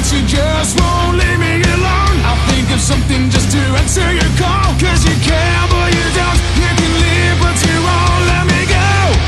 she just won't leave me alone. I'll think of something just to answer your call. Cause you care but you don't. You can live but you won't let me go.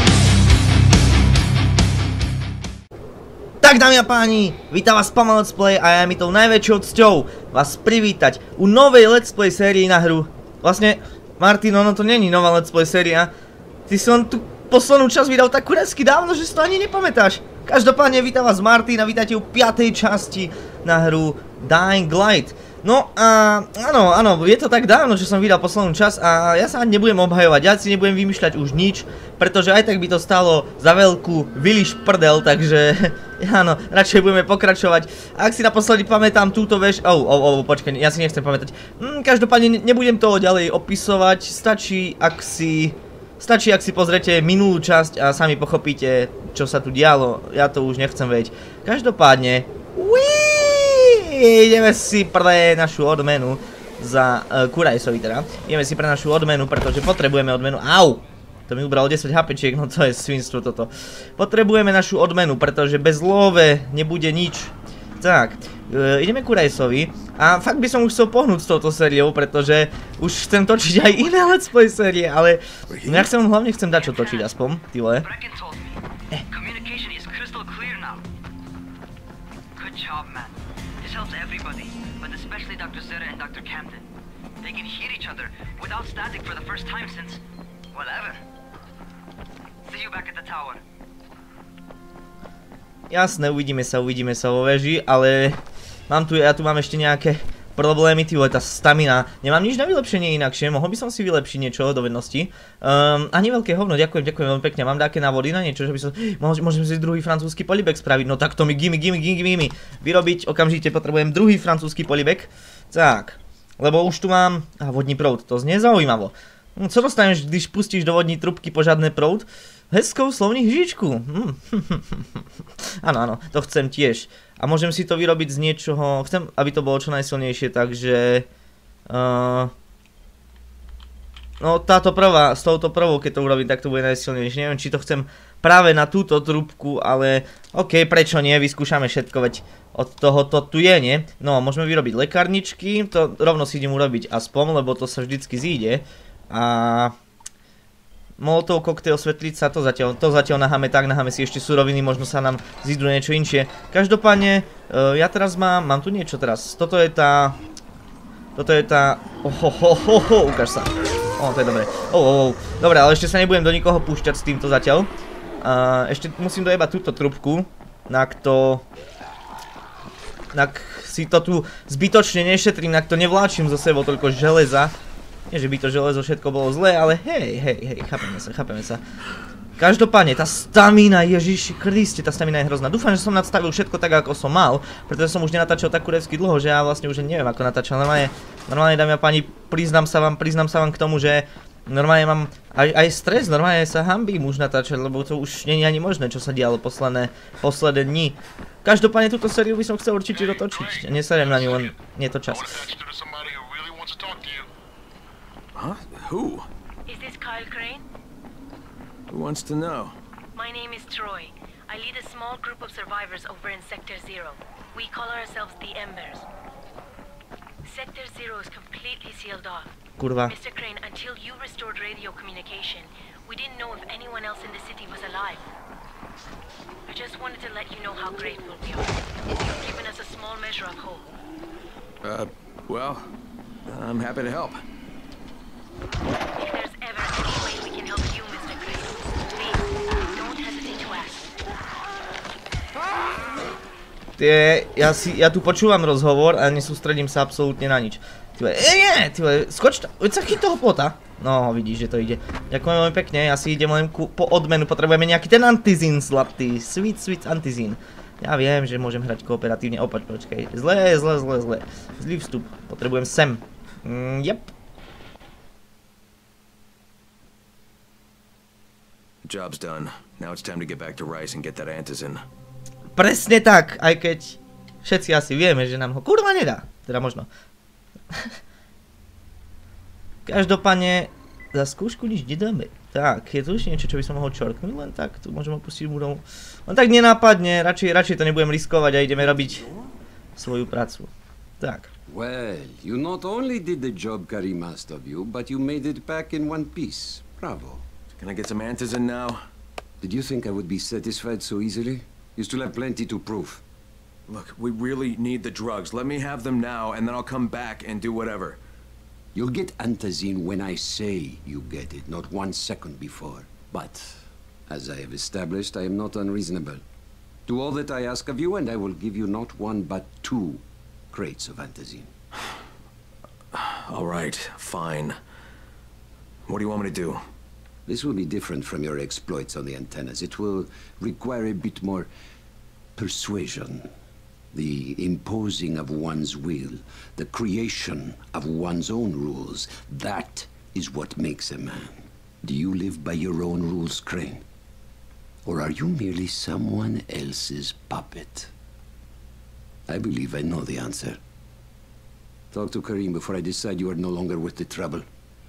Tak, dámy a páni, vítam vás Pama Let's Play a je mi tou najväčšou cťou vás privítať u novej Let's Play sérii na hru. Vlastne, Martin, ono to není nová Let's Play séria. Ty si len tú poslednú časť vydal tak kurevsky dávno, že si to ani nepamätáš. Každopádne vítam vás Martin a vítajte u 5. časti na hru Dying Light. No a áno, je to tak dávno, že som vydal poslednú časť a ja sa ani nebudem obhajovať, ja si nebudem vymýšľať už nič, pretože aj tak by to stálo za veľkú vyliš prdel, takže áno, radšej budeme pokračovať. Ak si naposledy pamätám túto veš... počkaj, ja si nechcem pamätať. Každopádne nebudem toho ďalej opisovať, stačí ak si pozriete minulú časť a sami pochopíte, čo sa tu dialo, ja to už nechcem vedieť. Každopádne... Ideme si pre našu odmenu za Kurajsovi teda. Ideme si pre našu odmenu, pretože potrebujeme odmenu. Au! To mi ubralo 10 HPčiek, no to je svinstvo toto. Potrebujeme našu odmenu, pretože bez love nebude nič. Tak, ideme Kurajsovi. A fakt by som už chcel pohnúť s touto sériou, pretože už chcem točiť aj iné Let's Play série, ale ja hlavne chcem dať čo točiť aspoň, ty vole. Helps everybody, but especially Dr. Zera and Dr. Camden. They can hear each other without static for the first time since, well, ever. See you back at the tower. Jasné, uvidíme sa vo veži, ale ja tu mám ešte nejaké problémy, ty vole, tá stamina. Nemám nič na vylepšenie inakšie, mohol by som si vylepšiť niečo do vednosti. Ani veľké hovno, ďakujem veľmi pekne. Mám také návody na niečo, že by som... Môžem si druhý francúzsky polibek spraviť, no tak to mi gimme. Vyrobiť, okamžite potrebujem druhý francúzsky polibek. Tak, lebo už tu mám... vodní proud, to znie zaujímavo. Co dostaneš, když pustíš do vodní trubky požadný proud? Hezkou slovní hříčku. Áno, to chcem tiež. A môžem si to vyrobiť z niečoho, chcem, aby to bolo čo najsilnejšie, takže... No táto prvá, s touto prvou, keď to urobím, tak to bude najsilnejšie. Neviem, či to chcem práve na túto trúbku, ale... OK, prečo nie, vyskúšame všetko, veď od toho to tu je, nie? No, môžeme vyrobiť lekárničky, to rovno si idem urobiť aspoň, lebo to sa vždycky zíde. A... Molotov, koktail, svetlica, to zatiaľ naháme tak, naháme si ešte suroviny, možno sa nám zídu niečo inšie. Každopádne, ja teraz mám tu niečo teraz, toto je tá, ukáž sa, to je dobré, dobre, ale ešte sa nebudem do nikoho púšťať s týmto zatiaľ. Ešte musím dojebať túto trubku, nak si to tu zbytočne nešetrím, nak to nevláčim zo sebou toľko železa. Nie, že by to železo všetko bolo zlé, ale hej, chápeme sa. Každopádne, tá stamina, Ježiši Kriste, tá stamina je hrozná. Dúfam, že som nadstavil všetko tak, ako som mal, pretože som už nenatáčal tak kurevsky dlho, že ja vlastne už neviem, ako natáčal. Normálne, dámy a páni, priznám sa vám k tomu, že normálne mám aj stres, normálne sa hanbím už natáčať, lebo to už nie je ani možné, čo sa dialo posledné dni. Každopádne, túto sériu by som chcel určite dotočiť. Neseriem na ňu, len nie je to čas. Huh? Who? Is this Kyle Crane? Who wants to know? My name is Troy. I lead a small group of survivors over in Sector Zero. We call ourselves the Embers. Sector Zero is completely sealed off. Kurva. Mr. Crane, until you restored radio communication, we didn't know if anyone else in the city was alive. I just wanted to let you know how grateful we are. You've given us a small measure of hope. Well, I'm happy to help. If there's ever any way we can help you, Mr. Crane, please, don't hesitate to ask. Ja tu počúvam rozhovor a nesústredím sa absolútne na nič. Skoč tam, veď sa chyť toho plota. No, vidíš, že to ide. Ďakujem veľmi pekne, ja si idem len po odmenu, potrebujeme nejaký ten antizín zlatý, sweet antizín. Ja viem, že môžem hrať kooperatívne, počkaj, zlé. Zlý vstup, potrebujem sem. Jep. Job's done. Now it's time to get back to Rice and get that antizin. Presne tak, aj keď všetci asi vieme, že nám ho kurva nedá. Teda možno. Každopádne za skúšku nič nedáme. Tak, je tu už niečo, čo by som mohol čorknúť, len tak, tu môžem opustiť budov. Len tak nenápadne, radšej to nebudem riskovať a ideme robiť svoju prácu. Tak. Well, you not only did the job Karim asked of you, but you made it back in one piece. Bravo. Can I get some antizin now? Did you think I would be satisfied so easily? You still have plenty to prove. Look, we really need the drugs. Let me have them now, and then I'll come back and do whatever. You'll get antizin when I say you get it, not 1 second before. But, as I have established, I am not unreasonable. Do all that I ask of you, and I will give you not 1, but 2 crates of antizin. All right, fine. What do you want me to do? This will be different from your exploits on the antennas. It will require a bit more persuasion. The imposing of one's will, the creation of one's own rules. That is what makes a man. Do you live by your own rules, Crane? Or are you merely someone else's puppet? I believe I know the answer. Talk to Karim before I decide you are no longer worth the trouble.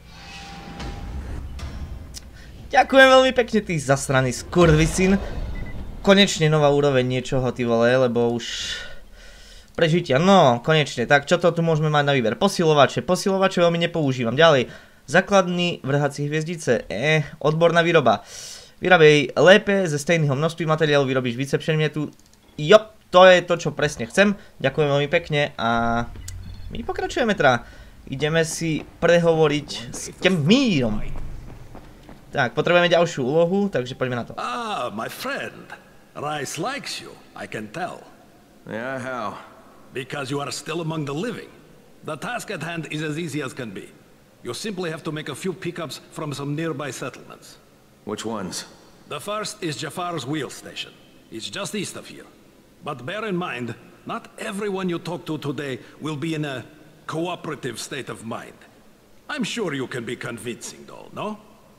Ďakujem veľmi pekne, ty zasraný skurvisyn. Konečne nová úroveň niečoho, ty vole, lebo už... Prežitia, no, konečne. Tak, čo to tu môžeme mať na výber? Posilovače. Posilovače veľmi nepoužívam. Ďalej. Základný vrhací hviezdice. Odborná výroba. Vyrábej lépe, ze stejného množství materiálu vyrobíš více předmětů. Jo, to je to, čo presne chcem. Ďakujem veľmi pekne a my pokračujeme teda. Ideme si prehovoriť s tým mírom. Tak, potrebujeme ďalšiu úlohu, takže poďme na to. Ah, my friend. Rice likes you, I can tell. Yeah, how? Because you are still among the living. The task at hand is as easy as can be. You simply have to make a few pickups from some nearby settlements. Which ones? The first is Jafar's wheel station. It's just east of here. But bear in mind, not everyone you talk to today will be in a cooperative state of mind. I'm sure you can be convincing though, no?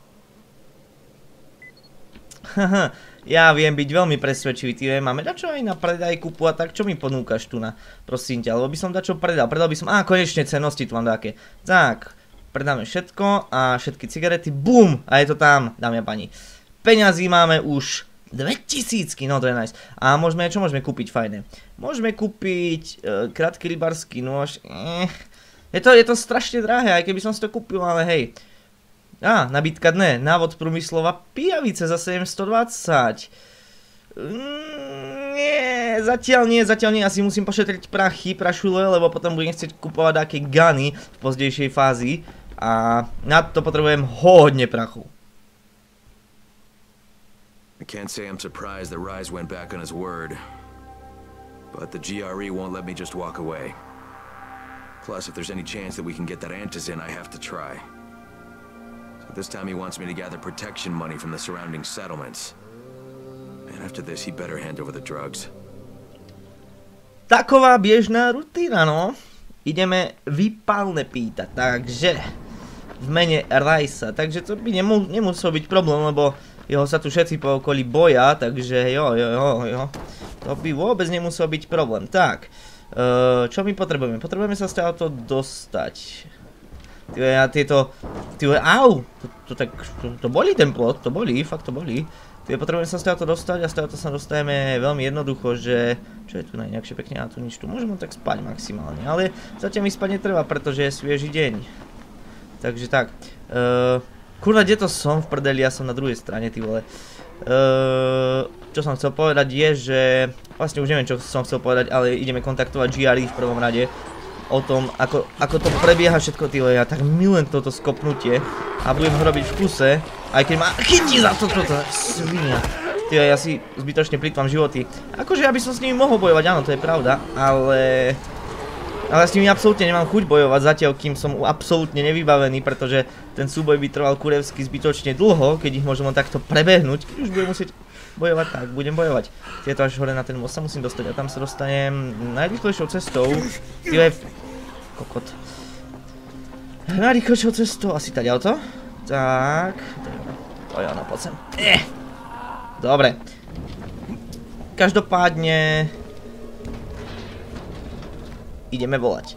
Haha, ja viem byť veľmi presvedčivý, ty máme dačo aj na predaj kupu a tak, čo mi ponúkaš tu na, prosím ťa, lebo by som dačo predal by som, konečne cennosti tu mám také. Tak, predáme všetko a všetky cigarety, bum, a je to tam, dámy a pani. Peňazí máme už 2000, no to je nice. A môžeme, čo môžeme kúpiť fajné? Môžeme kúpiť krátky rybársky nôž, je to strašne drahé, aj keby som si to kúpil, ale hej. Nabídka dne, návod průmyslova pijavice za 720. Nie, zatiaľ nie, asi musím pošetriť prachy, prašule, lebo potom budem chcieť kupovať také guny v pozdejšej fázi a na to potrebujem hodne prachu. I can't say I'm surprised that Rise went back on his word, but the GRE won't let me just walk away. Plus, if there's any chance that we can get that antizin, I have to try. This time he wants me to gather protection money from the surrounding settlements. And after this, he better hand over the drugs. Taková biežná rutina, no. Ideme výpalne pýtať, takže v mene Ricea. Takže to by nemusel byť problém, lebo jeho sa tu všetci po okolí boja, takže jo. To by vôbec nemusel byť problém. Tak, čo my potrebujeme? Potrebujeme sa z toho dostať. To bolí ten plot, fakt to bolí. Potrebujeme sa z toho dostať a z toho sa dostajeme veľmi jednoducho, že... Čo je tu najinakšie pekne, a tu nič, tu môžeme tak spať maximálne, ale zatiaľ mi spať netreba, pretože je svieži deň. Takže tak, kurva, kde to som v prdeli, ja som na druhej strane, ty vole. Čo som chcel povedať je, že... Vlastne už neviem, čo som chcel povedať, ale ideme kontaktovať GRE v prvom rade. O tom, ako to prebieha všetko, ty ja tak milujem toto skopnutie a budem ho robiť v kuse, aj keď ma chytí za toto svinia. Ty ja si zbytočne plýtvam životy. Akože ja by som s nimi mohol bojovať, áno, to je pravda, ale s nimi absolútne nemám chuť bojovať zatiaľ, kým som absolútne nevybavený, pretože ten súboj by trval kurevsky zbytočne dlho, keď ich môžem len takto prebehnúť, keď už budem musieť bojovať, tak budem bojovať. Tieto až hore na ten most sa musím dostať a tam sa dostanem najrýchlejšou cestou. Tyhle... Kokot. Najrýchlejšou cestou, asi tady auto. Tak. To je ono, poď sem. Dobre. Každopádne... Ideme volať.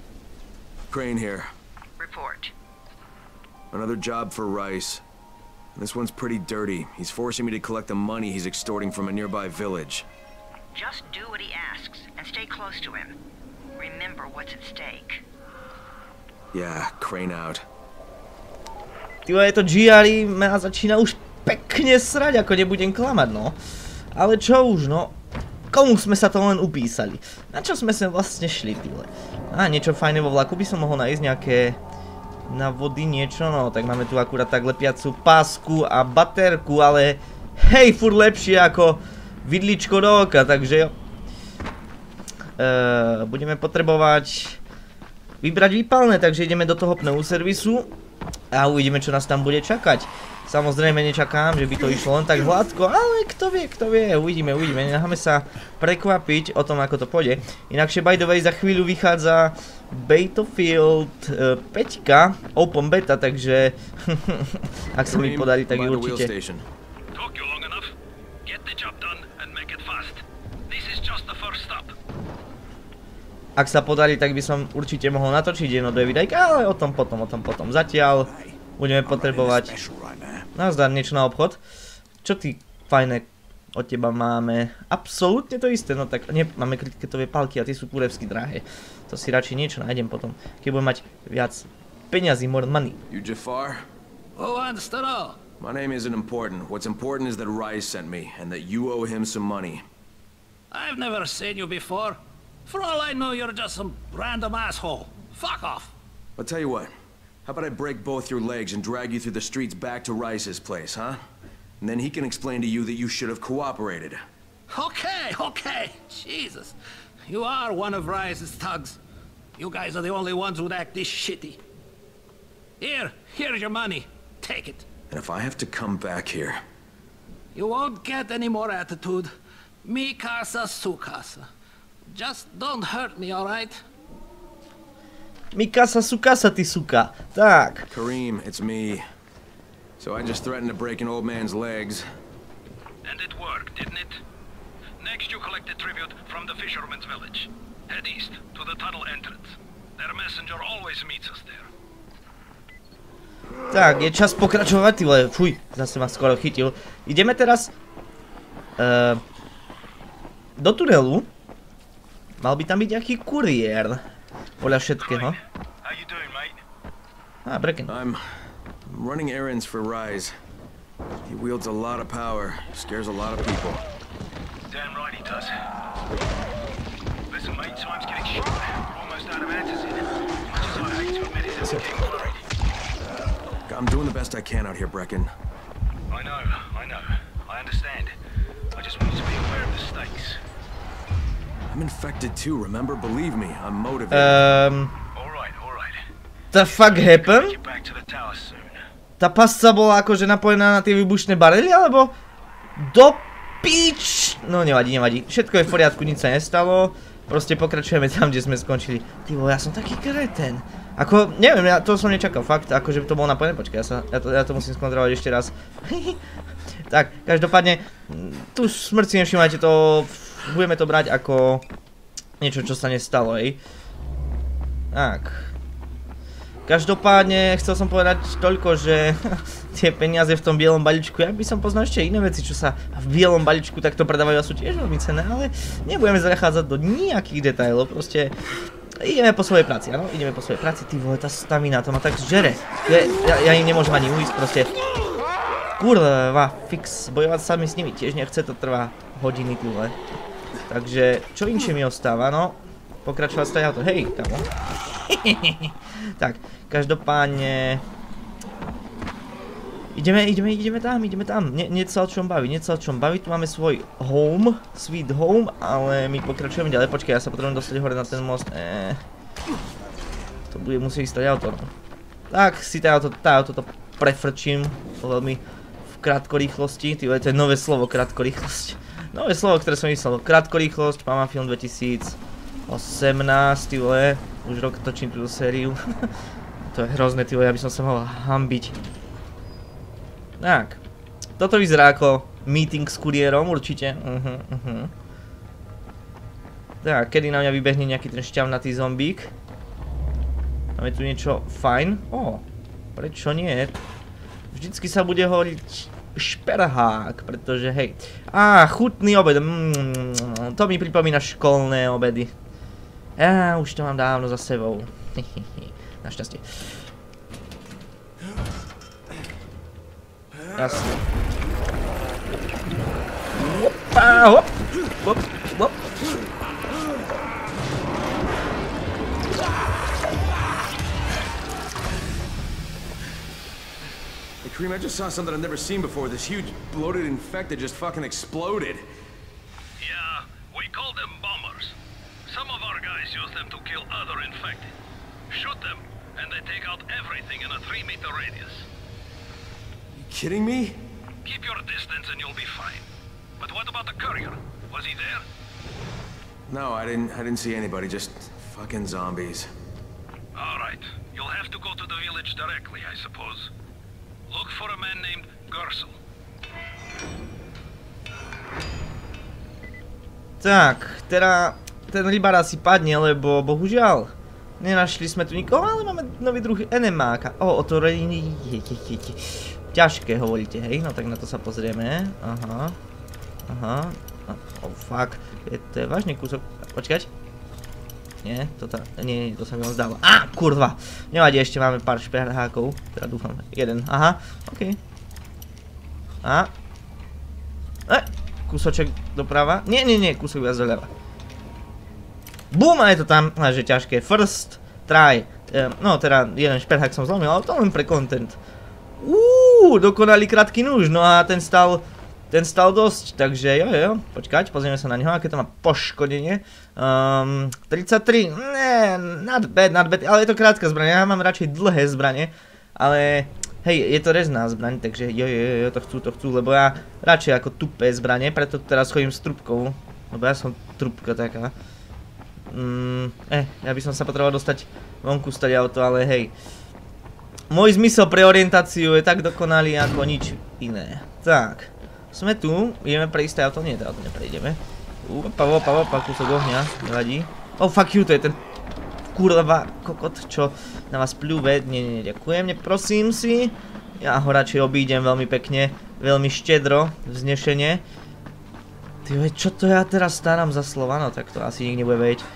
Crane here. Report. Another job for Rice. This one's pretty dirty. He's forcing me to collect the money he's extorting from a nearby village. Just do what he asks and stay close to him. Remember what's at stake. Yeah, Crane out. Tyvo, je to GRE, ma začína už pekne srať, ako nebudem klamať, no. Ale čo už, no. Komu sme sa to len upísali? Na čo sme sa vlastne šli, tyhle? Niečo fajné vo vlaku by som mohol nájsť, nejaké... Na vody niečo, no, tak máme tu akurát tak lepiacu pásku a baterku, ale... Hej, furt lepšie ako vidličko do oka, takže jo. Budeme potrebovať... Vybrať výpalné, takže ideme do toho pneuservisu. A uvidíme, čo nás tam bude čakať. Samozrejme nečakám, že by to išlo len tak hladko, ale kto vie, uvidíme, necháme sa prekvapiť o tom, ako to pôjde. Inakšie, by the way, za chvíľu vychádza Battlefield 5, Open Beta, takže ak sa mi podarí, tak ju určite. Ak sa podarí, tak by som určite mohol natočiť jedno, dve videjka, ale o tom potom. Zatiaľ budeme potrebovať... Nazdar, niečo na obchod. Čo ty fajné od teba máme? Absolútne to isté, no tak nie, máme kriketové palky a tie sú kurevsky drahé. To si radšej niečo nájdem potom, keď budem mať viac peňazí, more money. You Jafar? Who wants to know? My name isn't important. What's important is that Rise sent me, and that you owe him some money. I've never seen you before. For all I know, you're just some random asshole. Fuck off. I'll tell you what. How about I break both your legs and drag you through the streets back to Rice's place, huh? And then he can explain to you that you should have cooperated. Okay. Jesus. You are one of Rice's thugs. You guys are the only ones who'd act this shitty. Here's your money. Take it. And if I have to come back here... You won't get any more attitude. Mi casa, su casa. Just don't hurt me, alright? Mi casa, su casa, ty suka. Tak. Kareem, it's me. So I just threatened to break an old man's legs. And it worked, didn't it? Next you collect the tribute from the fisherman's village. Head east, to the tunnel entrance. Their messenger always meets us there. Tak, je čas pokračovať, ty vole, fuj, zase ma skoro chytil. Ideme teraz... do tunelu. Mal by tam byť nejaký kuriér. Podľa všetkého. Brecken. I'm running errands for Rise. He wields a lot of power, scares a lot of people. Damn right he does. Listen, mate, time's getting short. We're almost out of answers in it. Much as I hate to admit it, it's getting worried. I'm doing the best I can out here, Brecken. I know. I understand. I just want you to be aware of the stakes. I'm infected too, remember? Believe me, I'm motivated. All right. The fuck happened? Tá pasca bola akože napojená na tie výbušné barely, alebo... Do pič! No nevadí. Všetko je v poriadku, nič sa nestalo. Proste pokračujeme tam, kde sme skončili. Ty vole, ja som taký kreten. Ako, neviem, ja to som nečakal, fakt, akože to bolo napojené. Počkaj, ja to musím skontrolovať ešte raz. Tak, každopádne, tu smrť si nevšimajte, to... Budeme to brať ako... niečo, čo sa nestalo, hej. Tak. Každopádne, chcel som povedať toľko, že... tie peniaze v tom bielom balíčku, ja by som poznal ešte iné veci, čo sa v bielom balíčku takto predávajú a sú tiež veľmi cenné, ale nebudeme zachádzať do nejakých detailov, proste... Ideme po svojej práci, áno, ideme po svojej práci, ty vole, tá stamina, to ma tak žere. Ja im nemôžem ani ujsť, proste. Kurva, fix, bojovať sa mi s nimi tiež nechce, to trvá hodiny, ty vole. Takže, čo inšie mi ostáva, no? Pokračovať stajať auto, hej, kamo. Tak, každopádne... Ideme tam, nie sa o čom baví, tu máme svoj home, sweet home, ale my pokračujeme ďalej, počkaj, ja sa potrebujem dostať hore na ten most, to bude musieť stať auto, no. Tak, si tá auto to prefrčím, veľmi v krátkorýchlosti, to je nové slovo, krátkorýchlosť. Nové slovo, ktoré som myslel, krátkorýchlosť, Pama film 2018, ty vole, už rok točím túto sériu, to je hrozné, ty vole, ja by som sa mal hanbiť. Tak, toto vyzerá ako meeting s kuriérom, určite. Tak, kedy na mňa vybehne nejaký ten šťavnatý zombík. Máme tu niečo fajn. Prečo nie? Vždycky sa bude hovoriť šperhák, pretože hej. Chutný obed. To mi pripomína školné obedy. Už to mám dávno za sebou. Našťastie. Jasne. Hop. Kareem, I just saw something I've never seen before. This huge, bloated infected just fucking exploded. Yeah, we call them bombers. Some of our guys use them to kill other infected. Shoot them, and they take out everything in a 3-meter radius. You kidding me? Keep your distance and you'll be fine. But what about the courier? Was he there? No, I didn't see anybody, just fucking zombies. All right, you'll have to go to the village directly, I suppose. Look for a man named Gersel. Tak, teda ten rybár asi padne, lebo bohužiaľ nenašli sme tu nikoho, ale máme nový druh enemáka. Otvorení. Ťažké hovoríte, hej? No tak na to sa pozrieme. Aha. Fuck. To je vážne kúsok. Počkať. Nie, nie, to sa mi len zdalo. Kurva! Nevadí, ešte máme pár šperhákov. Teda dúfam, jeden. Aha, okej. Kúsoček doprava. Nie, kúsok viac doľava. Bum, a je to tam, že ťažké. First try. No, teda jeden šperhák som zlomil, ale to len pre content. Dokonalý krátky nôž, no a ten stal dosť, takže jo, počkať, pozrieme sa na neho, aké to má poškodenie. 33, not bad, ale je to krátka zbraň, ja mám radšej dlhé zbrane, ale hej, je to rezná zbraň, takže jo, to chcú, lebo ja radšej ako tupé zbrane, preto teraz chodím s trubkou, lebo ja som trubka taká. Ja by som sa potreboval dostať vonku stať auto, ale hej. Môj zmysel pre orientáciu je tak dokonalý ako nič iné. Tak. Sme tu, ideme pre isté auto, nie, to auto neprejdeme. Opa, kúsok ohňa, nevadí. Fuck you, to je ten kurva kokot, čo na vás pľúve. Nie, ďakujem, neprosím si. Ja ho radšej obídem veľmi pekne, veľmi štedro, vznešene. Ty, čo to ja teraz starám za slova, no tak to asi nikto nebude vedieť.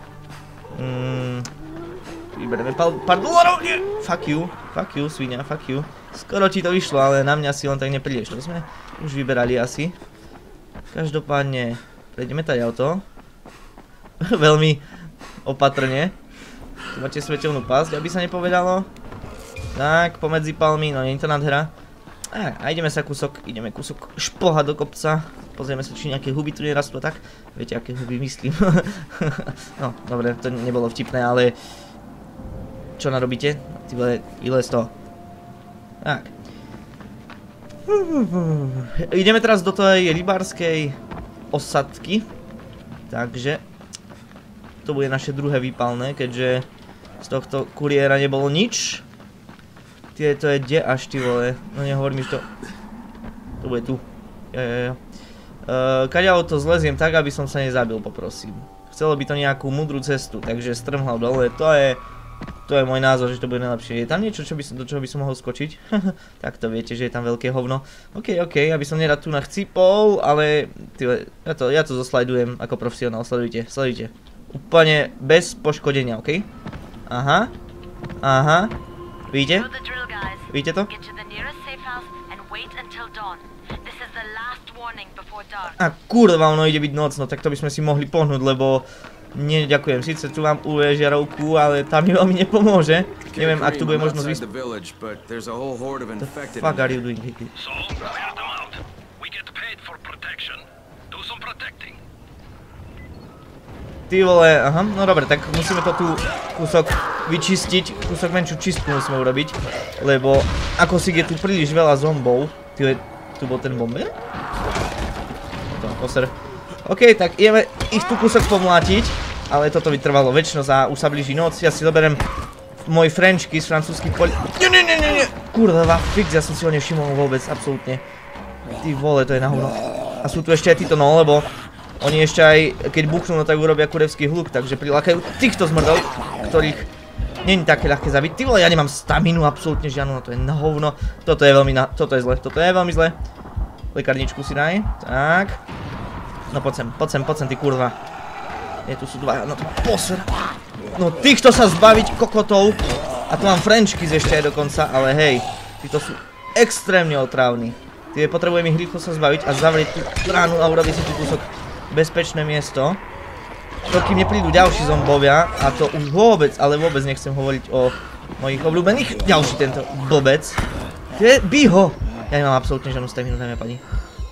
Vybereme pár dolarov, nie! Fuck you, svinia, fuck you. Skoro ti to vyšlo, ale na mňa si len tak neprídeš, to sme už vyberali asi. Každopádne, prejdeme tady auto. Veľmi opatrne. Tu máte svetelnú pásť, aby sa nepovedalo. Tak, pomedzi palmy, no nie je to nádhera. A ideme kúsok šplhať do kopca. Pozrieme sa, či nejaké huby tu nerastú, tak. Viete, aké huby myslím. No, dobre, to nebolo vtipné, ale... Čo narobíte? Ty vole, vylez to. Tak. Ideme teraz do tej rybárskej osadky. Takže to bude naše druhé výpalné, keďže z tohto kuriéra nebolo nič. To je kde až, ty vole? No nehovor mi, že to... To bude tu. Jo. Kaďalo to zleziem tak, aby som sa nezabil, poprosím. Chcelo by to nejakú mudrú cestu, takže strmhal dole, to je môj názor, že to bude najlepšie. Je tam niečo, do čoho by som mohol skočiť? Tak to viete, že je tam veľké hovno. OK, aby som nerad tu nachcípol, ale ja to zoslajdujem ako profesionál, sledujte. Úplne bez poškodenia, OK? Aha. Vidíte? Vidíte to? Kurva, ono ide byť noc, no tak to by sme si mohli pohnúť, lebo... Nie, ďakujem, síce tu mám UV žiarovku, ale tam mi veľmi nepomôže. Neviem, ak tu bude možnosť vysť... The fuck are you doing, Hickey? Ty vole, aha, no dobre, tak musíme to tu kúsok vyčistiť, kúsok menšiu čistku musíme urobiť, lebo ako si je tu príliš veľa zombov. Ty, tu bol ten bomber? To, poser. OK, tak ideme ich tu kúsok pomlátiť, ale toto vytrvalo väčšnosť a už sa blíži noc. Ja si zoberiem môj frenčky z francúzských poli... Nie. Kurva, fix, ja som si ho nevšimol vôbec, absolútne. Ty vole, to je na hovno. A sú tu ešte aj títo, no, lebo oni ešte aj, keď buchnú, no tak urobia kurevský hluk, takže prilákajú týchto zmrdov, ktorých Není také ľahké zabiť. Ty vole, ja nemám staminu absolútne žiadnu, no to je na hovno. Toto je veľmi zle. Lekárničku si daj. Tak. No poď sem, ty kurva. Tu sú dva, no to má poser. No týchto sa zbaviť kokotov. A tu mám French kiss ešte aj dokonca, ale hej. Títo sú extrémne otrávni. Potrebujem ich rýchlo sa zbaviť a zavrieť tú bránu a urobiť si tu kúsok bezpečné miesto. Kým neprídu ďalší zombovia, a to už vôbec, ale vôbec nechcem hovoriť o mojich obľúbených. Ďalší tento blbec. Bij ho! Ja nemám absolútne žiadnu staminu, dámy a pani.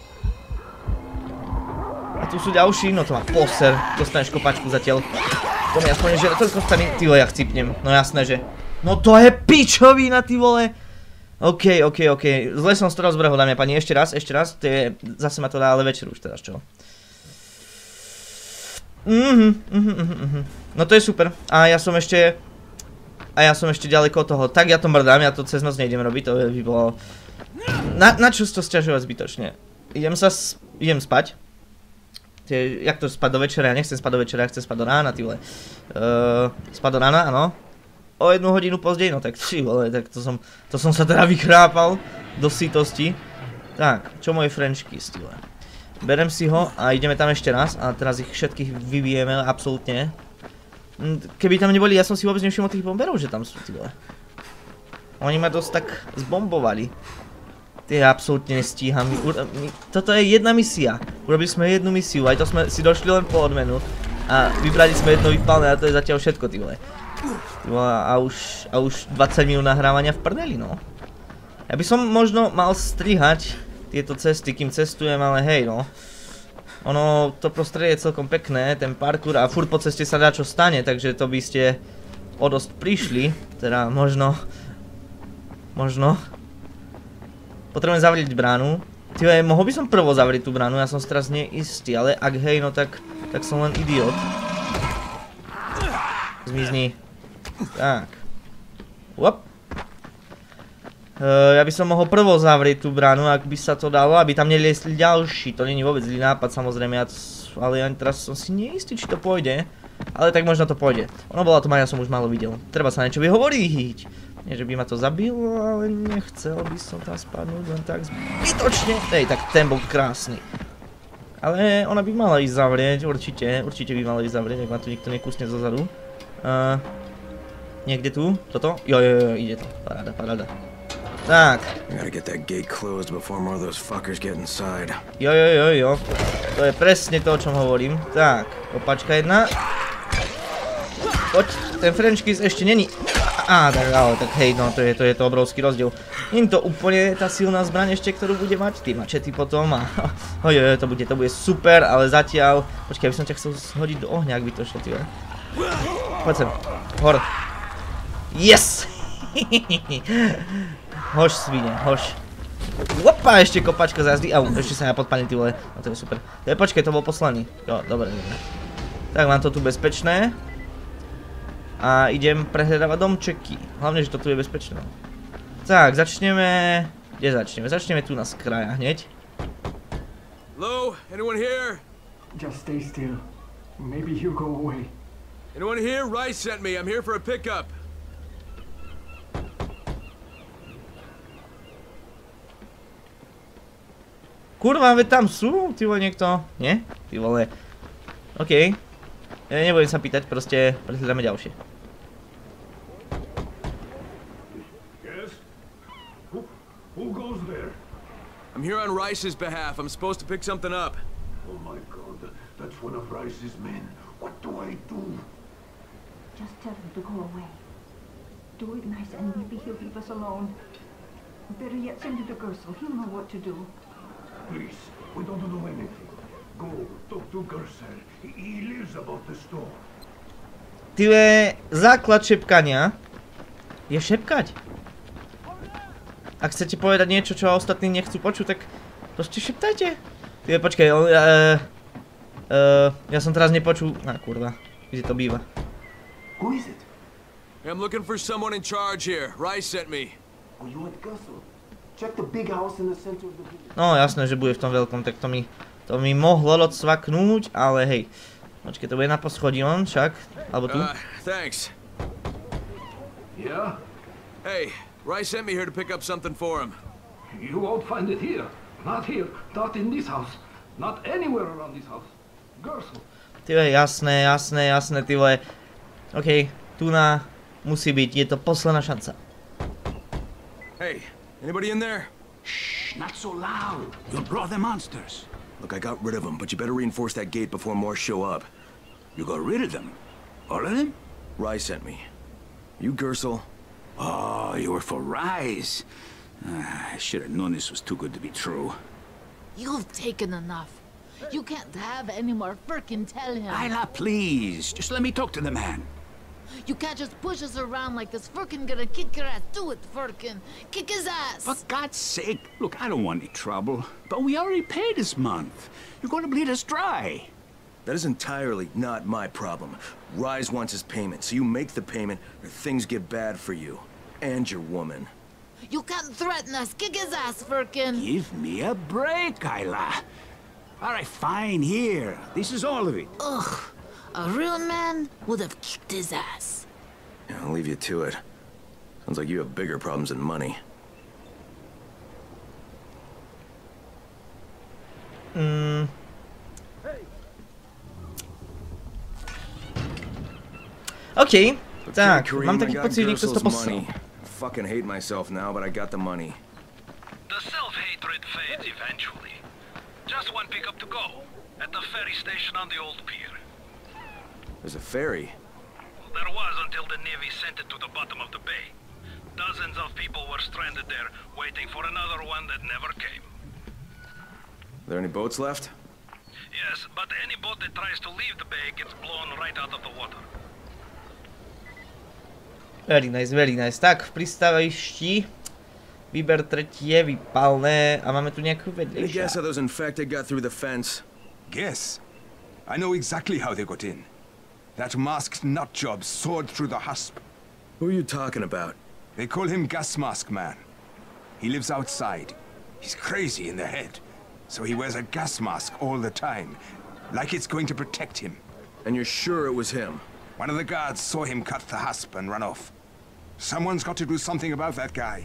A tu sú ďalší, no to má poser. Dostaneš kopačku zatiaľ. To mi aspoň nežere toľko staminy. Ty vole, ja chcípnem. No jasné, že. No to je pičovina, ty vole. OK. Zle som z toho zbrehol, dámy a pani. Ešte raz. Zase ma to dá ale večer už teraz, čo? No to je super. A ja som ešte ďaleko od toho. Tak ja to mrdám, ja to cez noc nejdem robiť, to by bolo... Na čo to sťažovať zbytočne? Idem spať. Jak to spať do večera? Ja nechcem spať do večera, ja chcem spať do rána, ty vole. Spať do rána, áno. O 1 hodinu pozdej, no tak ty vole, tak to som sa teda vychrápal do sítosti. Tak, čo moje French kiss, ty vole. Berem si ho a ideme tam ešte raz a teraz ich všetkých vybijeme absolútne. Keby tam neboli, ja som si vôbec nevšimol tých bomberov, že tam sú, ty vole. Oni ma dosť tak zbombovali. Ja absolútne nestíham. Toto je jedna misia. Urobili sme jednu misiu, aj to sme si došli len po odmenu. A vybrali sme jedno vypálne a to je zatiaľ všetko, ty vole. A už 20 minút nahrávania v prdeli, no. Ja by som možno mal strihať tieto cesty, kým cestujem, ale hej, no. Ono, to prostredie je celkom pekné, ten parkour a furt po ceste sa dá čo stane, takže to by ste o dosť prišli. Teda možno. Potrebujem zavrieť bránu. Tyve, mohol by som prvo zavrieť tú bránu, ja som si teraz neistý, ale ak hej, no tak som len idiot. Zmizni. Tak. Uop. Ja by som mohol prvo zavrieť tú bránu, ak by sa to dalo, aby tam neliesli ďalší. To nie je vôbec zlý nápad, samozrejme, ale ja teraz som si neistý, či to pôjde. Ale tak možno to pôjde. Ono bola to ja som už málo videl. Treba sa niečo vyhovoriť. Nie, že by ma to zabilo, ale nechcel by som tam spadnúť len tak zbytočne. Hej, tak ten bol krásny. Ale ona by mala ísť zavrieť, určite by mala ísť zavrieť, ak ma tu nikto nekusne zozadu. Niekde tu? Toto? Jo, ide to. Paráda. Tak. Jo. To je presne to, o čom hovorím. Tak, opačka jedna. Poď, ten French kiss ešte není. Tak hej, no to je to obrovský rozdiel. Nie to úplne tá silná zbraň ešte, ktorú bude mať ty mačety potom a... to bude super, ale zatiaľ... Počkaj, aby som ťa chcel hodiť do ohňa, ak by to šlo, ty. Poď sem, hor. Yes! Hož, svine, hož. Opa, ešte kopačka za jazdy. Au, ešte sa ja podpalím, ty vole. No to je super. Počkej, to bol poslaný. Jo, dobre. Tak, mám to tu bezpečné. A idem prehľadávať domčeky. Hlavne, že to tu je bezpečné. Tak, začneme... Kde začneme? Začneme tu na skraja hneď. Hello? Anyone here? Just stay still. Maybe he'll go away. Anyone here? Rice sent me. I'm here for a pickup. Kurva, veď tam sú? Ty vole, niekto? Nie? Ty vole. OK. Nebudem sa pýtať, proste prehľadáme ďalšie. Yes? Who goes there? I'm here on Rice's behalf. I'm supposed to pick something up. Oh my god, that's one of Rice's men. What do I do? Just tell him to go away. Do it nice and maybe he'll leave us alone. Better yet, send it to Gersel. He'll know what to do. Please, we don't know anything. Go, talk to Gersel. He lives about the store. Tyve, základ šepkania je šepkať. Ak chcete povedať niečo, čo ostatní nechcú počuť, tak proste šeptajte. Tyve, počkaj, ja som teraz nepočul... kurva, kde to býva? Who is it? I'm looking for someone in charge here. Rice sent me. Are you at Gersel? Check the big house in the center of the village. No jasné, že bude v tom veľkom, tak to mi mohlo odcvaknúť, ale hej. Počkej, to bude na poschodí on však, alebo tu. Thanks. Yeah? Hey, Rice sent me here to pick up something for him. You won't find it here. Not here. Not in this house. Not anywhere around this house. Gersel. Ty vole, jasné, ty vole. OK, tu na musí byť, je to posledná šanca. Hey, anybody in there? Shh, not so loud. You'll draw the monsters. Look, I got rid of them, but you better reinforce that gate before more show up. You got rid of them? All of them? Rice sent me. You Gersel? Oh, you were for Rise. I should have known this was too good to be true. You've taken enough. You can't have any more. Firkin, tell him. Ayla, please. Just let me talk to the man. You can't just push us around like this. Firkin gonna kick your ass. Do it, Firkin. Kick his ass. For God's sake. Look, I don't want any trouble. But we already paid this month. You're gonna bleed us dry. That is entirely not my problem. Rise wants his payment, so you make the payment or things get bad for you. And your woman. You can't threaten us. Kick his ass, Firkin. Give me a break, Ayla. All right, fine, here. This is all of it. Ugh. A real man would have kicked his ass. Yeah, I'll leave you to it. Sounds like you have bigger problems than money. OK, tak, Kareem, mám I taký got pocit, že niekto to Gersel's poslal. money. I fucking hate myself now, but I got the money. The self-hatred fades eventually. Just one pickup to go. At the ferry station on the old pier. There's a ferry. There was until the Navy sent it to the bottom of the bay. Dozens of people were stranded there, waiting for another one that never came. Are there any boats left? Yes, but any boat that tries to leave the bay gets blown right out of the water. Very nice, very nice. Tak, v pristávajišti. Výber tretie, výpalné. A máme tu nejakú Any guess how vedľajšia. those infected got through the fence? Guess? I know exactly how they got in. That masked nutjob soared through the husp. Who are you talking about? They call him Gas Mask Man. He lives outside. He's crazy in the head. So he wears a gas mask all the time. Like it's going to protect him. And you're sure it was him? One of the guards saw him cut the husp and run off. Someone's got to do something about that guy.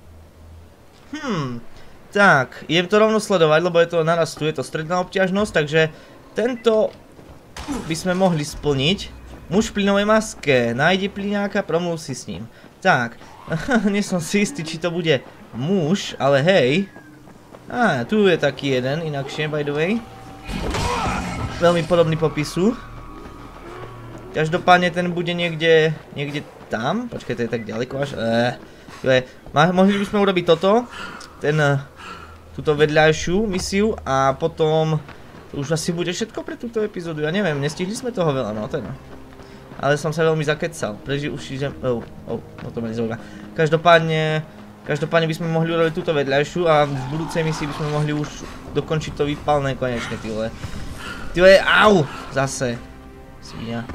Tak, idem to rovno sledovať, lebo je to narastuje, je to stredná obťažnosť, takže tento by sme mohli splniť. Muž v plynovej maske, nájdi plynáka, promluv si s ním. Tak, nie som si istý, či to bude muž, ale hej. Tu je taký jeden, inakšie, by the way. Veľmi podobný popisu. Každopádne ten bude niekde tam. Počkaj, to je tak ďaleko až. Mohli by sme urobiť toto. Túto vedľajšiu misiu a potom to už asi bude všetko pre túto epizódu. Ja neviem, nestihli sme toho veľa, no ten. Ale som sa veľmi zakecal. Prežil už idem... no to ma nezaujíma. Každopádne by sme mohli urobiť túto vedľajšiu a v budúcej misii by sme mohli už dokončiť to výpalné konečne, ty vole. Ty vole, au! Zase. Svinia.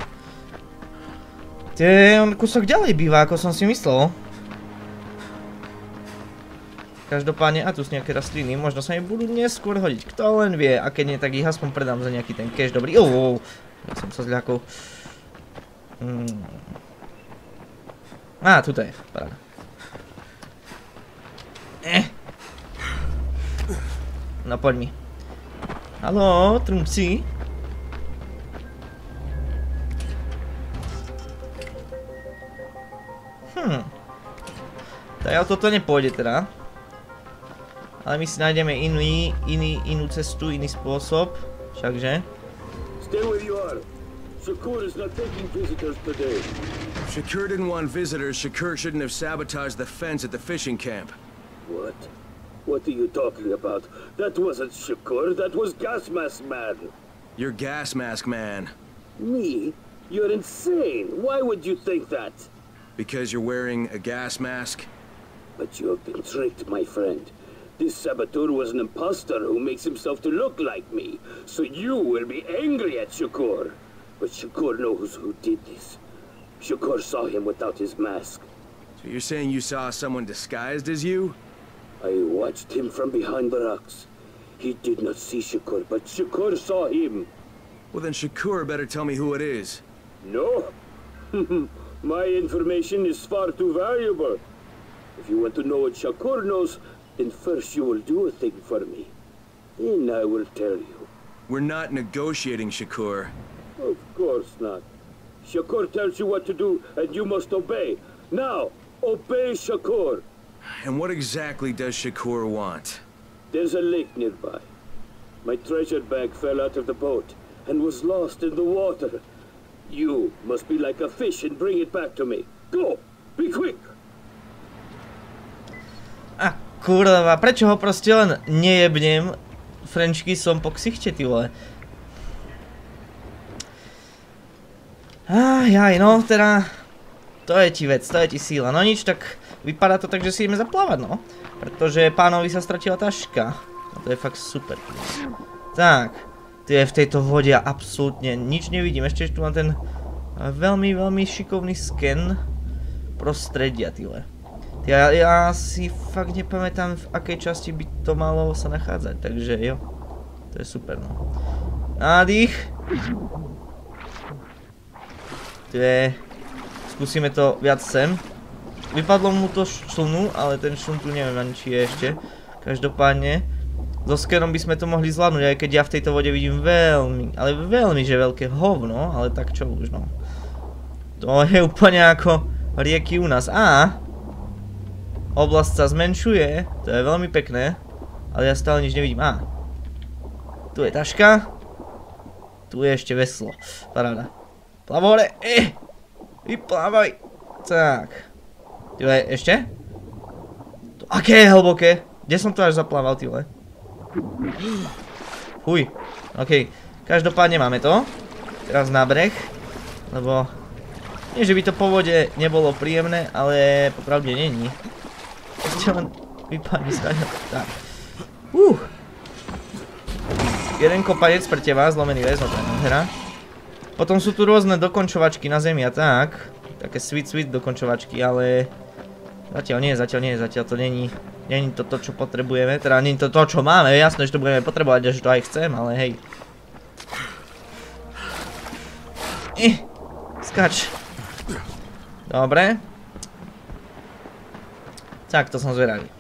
On kúsok ďalej býva, ako som si myslel. Každopádne, a tu sú nejaké rastliny, možno sa mi budú neskôr hodiť, kto len vie, a keď nie, tak ich aspoň predám za nejaký ten cash, dobrý. Ja som sa zľakol. Tuto je, paráda. No poď mi. Haló, Trumpsi. Tak toto nepôjde teda. Ale my si nájdeme inú cestu, iný spôsob. Všakže. Stay where you are. Shakur is not taking visitors today. If Shakur didn't want visitors, Shakur shouldn't have sabotaged the fence at the fishing camp. What? What are you talking about? That wasn't Shakur, that was Gas Mask Man. You're Gas Mask Man. Me? You're insane. Why would you think that? Because you're wearing a gas mask? But you have been tricked, my friend. This saboteur was an imposter who makes himself to look like me. So you will be angry at Shakur. But Shakur knows who did this. Shakur saw him without his mask. So you're saying you saw someone disguised as you? I watched him from behind the rocks. He did not see Shakur, but Shakur saw him. Well then Shakur better tell me who it is. No? My information is far too valuable. If you want to know what Shakur knows, then first you will do a thing for me. Then I will tell you. We're not negotiating, Shakur. Of course not. Shakur tells you what to do, and you must obey. Now, obey Shakur. And what exactly does Shakur want? There's a lake nearby. My treasure bag fell out of the boat and was lost in the water. You must be like a fish and bring it back to me. Go! Be quick! A kurva, prečo ho proste len nejebnem Frenčky som po ksichte, ty vole. Jaj, no teda, to je ti vec, to je ti síla. No nič, tak vypadá to tak, že si ideme zaplávať, no. Pretože pánovi sa stratila taška. A to je fakt super. Tak, tu je v tejto vode absolútne nič nevidím. Ešte tu mám ten veľmi, veľmi šikovný sken prostredia, ty vole. Ja si fakt nepamätám, v akej časti by to malo sa nachádzať, takže jo. To je super, no. Nádych. Tu je... Skúsime to viac sem. Vypadlo mu to šlnu, ale ten šln tu neviem ani či je ešte. Každopádne, so skenom by sme to mohli zvládnuť, aj keď ja v tejto vode vidím veľmi, ale veľmi že veľké hovno, ale tak čo už, no. To je úplne ako rieky u nás. Oblasť sa zmenšuje, to je veľmi pekné, ale ja stále nič nevidím. Tu je taška, tu je ešte veslo, paráda. Plav hore, vyplávaj, tak. Tu je ešte? Aké je hlboké, kde som to až zaplával, ty vole? Fuj, okej, každopádne máme to, teraz na breh, lebo nie, že by to po vode nebolo príjemné, ale popravde není. Ešte len vypadne stále. Tak. Jeden kopanec pre teba, zlomený väz, no to je nádhera. Potom sú tu rôzne dokončovačky na zemi a tak. Také sweet dokončovačky, ale... Zatiaľ to není to, čo potrebujeme. Teda nie je to, čo máme, jasné, že to budeme potrebovať, že to aj chcem, ale hej. Skač. Dobre. Tak, to som zvedavý.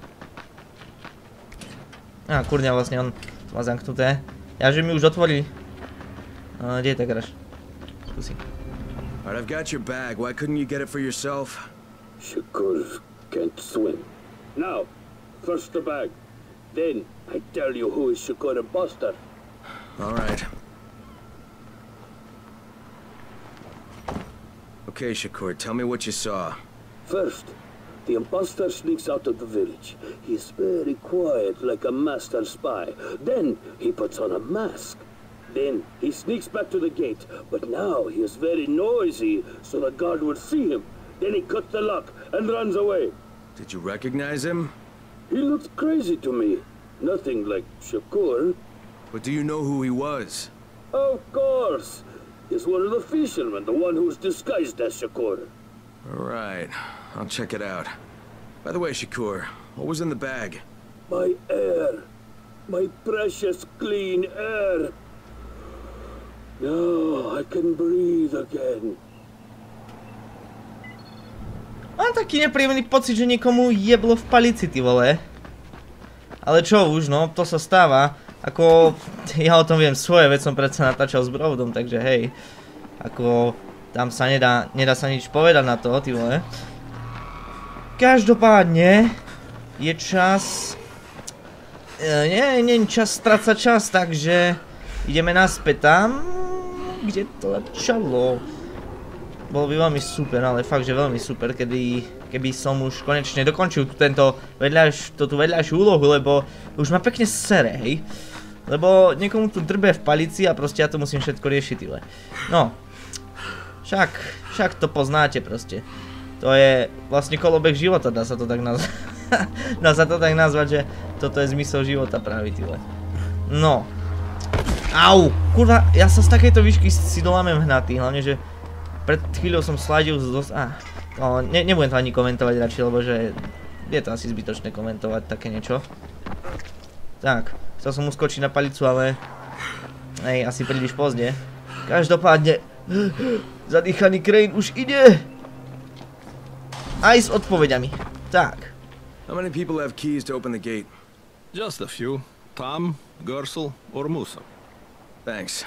Kurňa, vlastne on to má zamknuté. Ja, že mi už otvorili. Kde je tá graž? Skúsi. Alright, I've got your bag. Why couldn't you get it for yourself? Shakur can't swim. Now, first the bag. Then, I tell you who is Shakur imposter. Alright. Okay, Shakur, tell me what you saw. First, the imposter sneaks out of the village. He is very quiet, like a master spy. Then, he puts on a mask. Then, he sneaks back to the gate. But now, he is very noisy, so the guard will see him. Then he cuts the lock and runs away. Did you recognize him? He looked crazy to me. Nothing like Shakur. But do you know who he was? Of course. He's one of the fishermen, the one who's disguised as Shakur. Alright, I'll check it out. By the way, Shakur, what was in the bag? My air. My precious clean air. Now I can breathe again. Mám taký nepríjemný pocit, že niekomu jeblo v palici, ty vole. Ale čo už, no, to sa stáva. Ako, ja o tom viem svoje, veď som predsa natáčal s Broudom, takže hej. Ako, tam sa nedá sa nič povedať na to, ty vole. Každopádne, je čas... Nie je čas strácať čas, takže ideme naspäť tam, kde to začalo. Bolo by veľmi super, ale fakt, že veľmi super, keby som už konečne dokončil túto vedľajšiu úlohu, lebo už ma pekne sere, hej. Lebo niekomu tu drbe v palici a proste ja to musím všetko riešiť, tyle. No, však to poznáte proste. To je vlastne kolobeh života, dá sa to tak nazvať. Dá sa to tak nazvať, že toto je zmysel života práve, tyle. No. Au, kurva, ja sa z takejto výšky si dolámem hnatý, hlavne, že pred chvíľou som sládil nebudem to ani komentovať radšej, lebo že je to asi zbytočné komentovať také niečo. Tak, chcel som uskočiť na palicu, ale asi príliš pozdne. Každopádne, zadýchaný Crane už ide. aj s odpoveďami. Tak. How many people have keys to open the gate? Just a few. Tom, Gersel, or Musa. Thanks.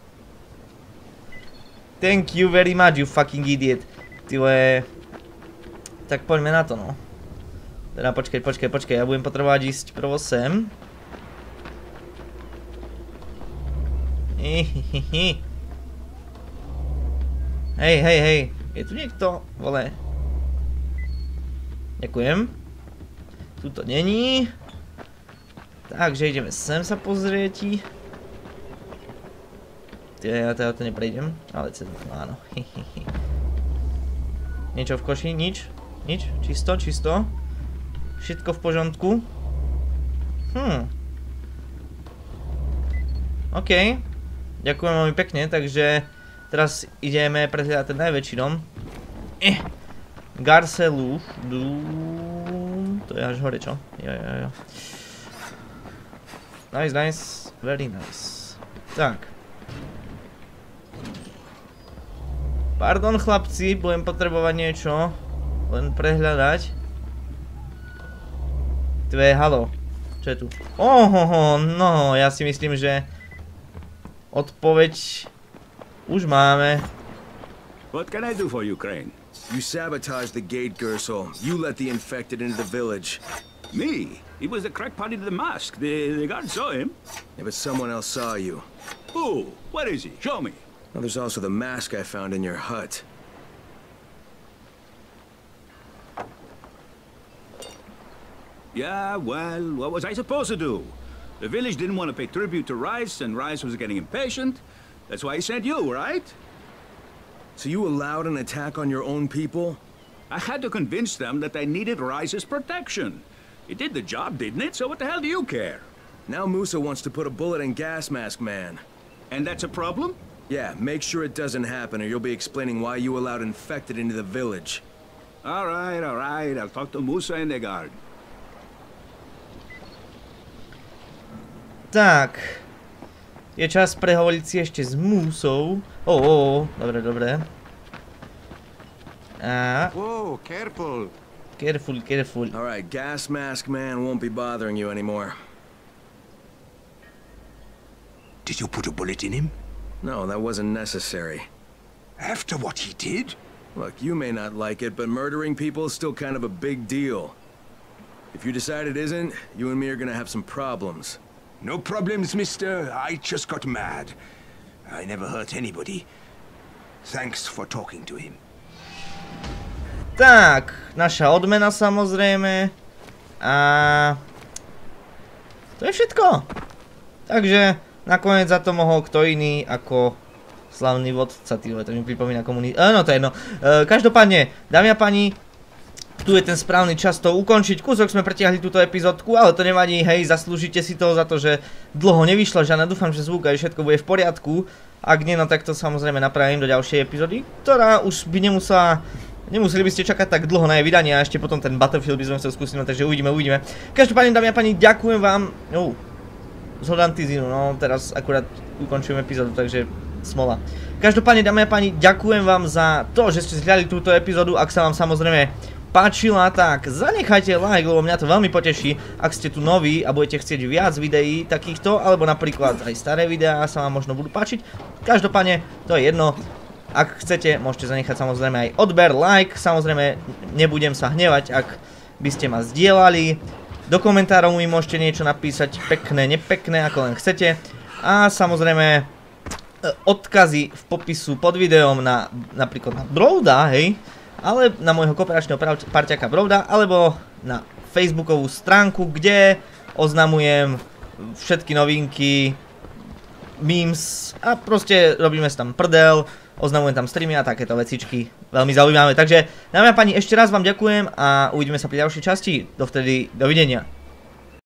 Thank you very much, you fucking idiot. Tyhle... Tak poďme na to, no. Teda počkaj, ja budem potrebovať ísť prvo sem. Hej, je tu niekto? Vole. Ďakujem. Tuto není. Takže ideme sem sa pozrieť. Ja to neprejdem, ale cez... áno. Niečo v koši? Nič? Čisto? Všetko v pořádku? OK. Ďakujem veľmi pekne, takže teraz ideme prehľadať ten najväčší dom. Garceluf. To je až hore, čo? Jo. Nice. Very nice. Tak. Pardon chlapci, budem potrebovať niečo. Len prehľadať. Halo. Čo je tu? No, ja si myslím, že odpoveď už máme. What can I do for you, Crane? You sabotaged the gate, Gersel. You let the infected into the village. Me? He was the crackpot in the mask. The guard saw him. Yeah, but someone else saw you. Who? Where is he? Show me. Well, there's also the mask I found in your hut. Yeah, well, what was I supposed to do? The village didn't want to pay tribute to Rice, and Rice was getting impatient. That's why he sent you, right? So you allowed an attack on your own people? I had to convince them that they needed Rice's protection. It did the job, didn't it? So what the hell do you care? Now Musa wants to put a bullet in Gas Mask Man. And that's a problem? Yeah, make sure it doesn't happen or you'll be explaining why you allowed infected into the village. All right. I'll talk to Musa and the guard. Tak. Je čas prehovoriť si ešte s Musou. Dobre. Whoa, careful. Careful. Alright, Gas Mask Man won't be bothering you anymore. Did you put a bullet in him? No, that wasn't necessary. After what he did? Look, you may not like it, but murdering people is still kind of a big deal. If you decide it isn't, you and me are gonna have some problems. No problems, mister. I just got mad. I never hurt anybody. Thanks for talking to him. Tak, naša odmena samozrejme. A to je všetko. Takže nakoniec za to mohol kto iný ako slavný vodca, to mi pripomína komunizmus. No to je jedno. Každopádne, dámy a páni, tu je ten správny čas to ukončiť. Kúsok sme pretiahli túto epizódku, ale to nevadí, hej, zaslúžite si to za to, že dlho nevyšla žiadna. Dúfam, že zvuk aj všetko bude v poriadku. Ak nie, no tak to samozrejme napravím do ďalšej epizódy, ktorá už by nemuseli by ste čakať tak dlho na jej vydanie a ešte potom ten Battlefield by sme chcel skúsiť, no takže uvidíme. Každopádne, dámy a páni, ďakujem vám. Zhodám tizinu, no teraz akurát ukončujem epizódu, takže smola. Každopádne, dámy a páni, ďakujem vám za to, že ste zhľadali túto epizódu. Ak sa vám samozrejme páčila, tak zanechajte like, lebo mňa to veľmi poteší. Ak ste tu noví a budete chcieť viac videí takýchto, alebo napríklad aj staré videá sa vám možno budú páčiť. Každopádne, to je jedno. Ak chcete, môžete zanechať samozrejme aj odber, like. Samozrejme, nebudem sa hnevať, ak by ste ma zdieľali. Do komentárov mi môžete niečo napísať, pekné, nepekné, ako len chcete. A samozrejme, odkazy v popisu pod videom na napríklad na Brouda, hej, ale na môjho kooperačného parťaka Brouda, alebo na facebookovú stránku, kde oznamujem všetky novinky, memes a proste robíme si tam prdel, oznamujem tam streamy a takéto vecičky, veľmi zaujímavé. Takže dámy a páni, ešte raz vám ďakujem a uvidíme sa pri ďalšej časti. Dovtedy, dovidenia.